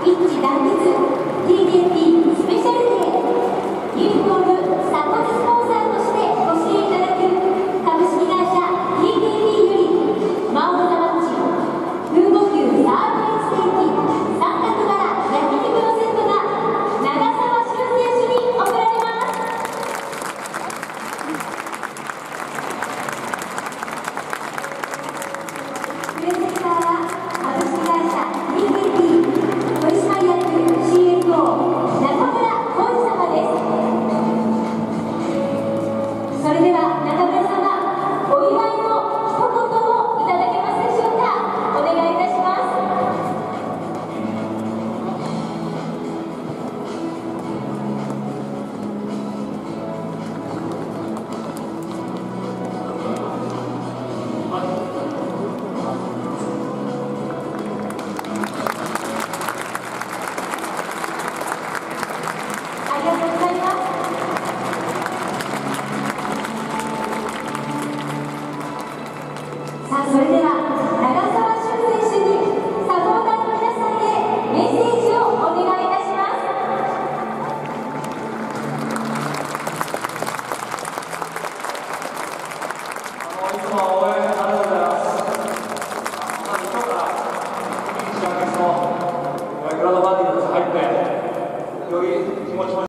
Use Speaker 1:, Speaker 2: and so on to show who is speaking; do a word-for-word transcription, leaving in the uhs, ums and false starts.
Speaker 1: 一致団結 ティーケーピー スペシャルデーユニフォームサポートスポンサーとしてご支援いただく株式会社 ティーケーピー よりマウンドマッチ豊後牛サーロインステーキ三角バラ焼肉のセットが長澤俊選手に贈られます。プレゼンターは株式会社 ティーケーピー 取締役 シーエフオー 中村浩二様です。それでは中村様、お祝いの一言をいただけますでしょうか。お願いいたします。ありがとうございます。さあ、それでは